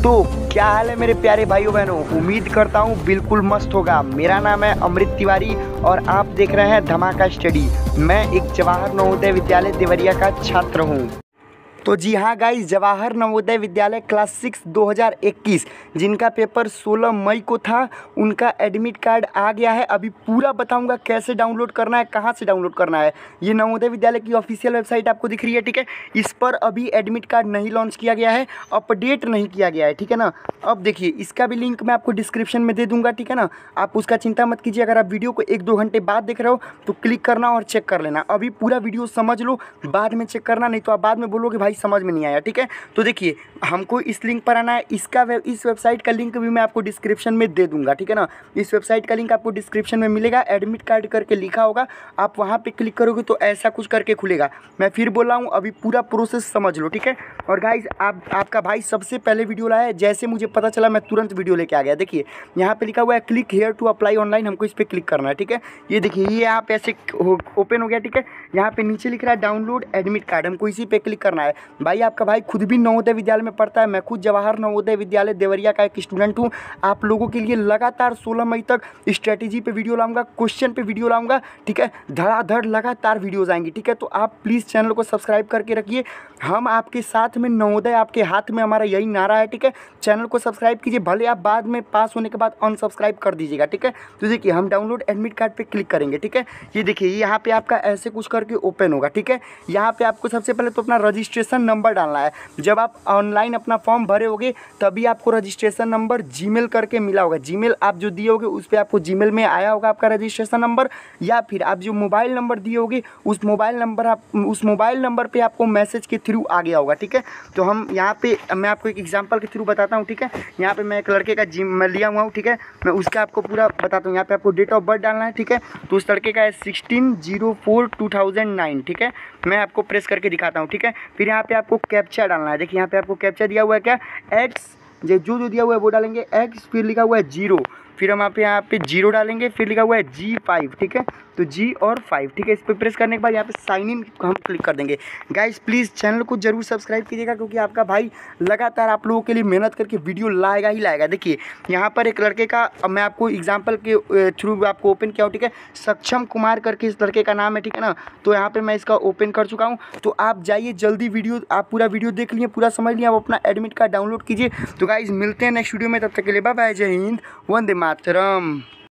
तो क्या हाल है मेरे प्यारे भाइयों बहनों, उम्मीद करता हूँ बिल्कुल मस्त होगा। मेरा नाम है अमृत तिवारी और आप देख रहे हैं धमाका स्टडी। मैं एक जवाहर नवोदय विद्यालय देवरिया का छात्र हूँ। तो जी हाँ गाइस, जवाहर नवोदय विद्यालय क्लास 6 2021 जिनका पेपर 16 मई को था, उनका एडमिट कार्ड आ गया है। अभी पूरा बताऊंगा कैसे डाउनलोड करना है, कहाँ से डाउनलोड करना है। ये नवोदय विद्यालय की ऑफिशियल वेबसाइट आपको दिख रही है, ठीक है। इस पर अभी एडमिट कार्ड नहीं लॉन्च किया गया है, अपडेट नहीं किया गया है, ठीक है ना। अब देखिए, इसका भी लिंक मैं आपको डिस्क्रिप्शन में दे दूंगा, ठीक है ना। आप उसका चिंता मत कीजिए। अगर आप वीडियो को 1-2 घंटे बाद देख रहे हो तो क्लिक करना और चेक कर लेना। अभी पूरा वीडियो समझ लो, बाद में चेक करना, नहीं तो आप बाद में बोलोगे भाई समझ में नहीं आया, ठीक है। तो देखिए, हमको इस लिंक पर आना है। इस वेबसाइट का लिंक भी मैं आपको डिस्क्रिप्शन में दे दूंगा, ठीक है ना। इस वेबसाइट का लिंक आपको डिस्क्रिप्शन में मिलेगा। एडमिट कार्ड करके लिखा होगा, आप वहाँ पे क्लिक करोगे तो ऐसा कुछ करके खुलेगा। मैं फिर बोल रहा हूँ, अभी पूरा प्रोसेस समझ लो, ठीक है। और गाइज, आपका भाई सबसे पहले वीडियो लाया है। जैसे मुझे पता चला मैं तुरंत वीडियो लेके आ गया। देखिए, यहाँ पे लिखा हुआ है click here to apply online, हमको इस पर क्लिक करना है, ठीक है। ये देखिए, ये यहाँ पे ऐसे ओपन हो गया, ठीक है। यहाँ पे नीचे लिख रहा है डाउनलोड एडमिट कार्ड, हमको इसी पे क्लिक करना है। भाई, आपका भाई खुद भी नवोदय विद्यालय में पढ़ता है। मैं खुद जवाहर नवोदय विद्यालय देवरिया का एक स्टूडेंट हूँ। आप लोगों के लिए लगातार 16 मई तक स्ट्रेटेजी पे वीडियो लाऊंगा, क्वेश्चन पे वीडियो लाऊंगा, ठीक है। धड़ाधड़ लगातार वीडियोज आएंगी, ठीक है। तो आप प्लीज़ चैनल को सब्सक्राइब करके रखिए। हम आपके साथ में, नवोदय आपके हाथ में, हमारा यही नारा है, ठीक है। चैनल को सब्सक्राइब कीजिए, भले आप बाद में पास होने के बाद अनसब्सक्राइब कर दीजिएगा, ठीक है। तो देखिए, हम डाउनलोड एडमिट कार्ड पे क्लिक करेंगे, ठीक है। ये देखिए, यहाँ पे आपका ऐसे कुछ करके ओपन होगा, ठीक है। यहाँ पे आपको सबसे पहले तो अपना रजिस्ट्रेशन नंबर डालना है। जब आप ऑनलाइन अपना फॉर्म भरे होगे तभी आपको रजिस्ट्रेशन नंबर जीमेल करके मिला होगा। जीमेल आप जो दिए होगे उस पर आपको जीमेल में आया होगा आपका रजिस्ट्रेशन नंबर, या फिर आप जो मोबाइल नंबर दिए होगे उस मोबाइल नंबर पे आपको मैसेज के थ्रू आ गया होगा, ठीक है। तो हम यहाँ पे, मैं आपको एक एग्जांपल के थ्रू बताता हूँ, ठीक है। यहाँ पे मैं एक लड़के का मैं लिया हुआ हूँ, ठीक है। मैं उसका आपको पूरा बताता हूँ। यहाँ पे आपको डेट ऑफ बर्थ डालना है, ठीक है। तो उस लड़के का है 16/04/2009, ठीक है। मैं आपको प्रेस करके दिखाता हूँ, ठीक है। फिर यहाँ पे आपको कैप्चा डालना है। देखिए, यहाँ पे आपको कैप्चा दिया हुआ है क्या, एक्स, जो दिया हुआ है वो डालेंगे एक्स, फिर लिखा हुआ है 0, फिर हम यहाँ पे 0 डालेंगे, फिर लिखा हुआ है G5, ठीक है। तो G और 5, ठीक है। इस पर प्रेस करने के बाद यहाँ पे साइन इन हम क्लिक कर देंगे। गाइस, प्लीज़ चैनल को जरूर सब्सक्राइब कीजिएगा, क्योंकि आपका भाई लगातार आप लोगों के लिए मेहनत करके वीडियो लाएगा ही लाएगा। देखिए, यहाँ पर एक लड़के का, मैं आपको एग्जाम्पल के थ्रू आपको ओपन किया हूँ, ठीक है। सक्षम कुमार करके इस लड़के का नाम है, ठीक है ना। तो यहाँ पर मैं इसका ओपन कर चुका हूँ। तो आप जाइए जल्दी, आप पूरा वीडियो देख लीजिए, पूरा समझ लीजिए, आप अपना एडमिट कार्ड डाउनलोड कीजिए। तो गाइस, मिलते हैं नेक्स्ट वीडियो में, तब तक के लिए बाय बाय, जय हिंद, वंदे मातरम।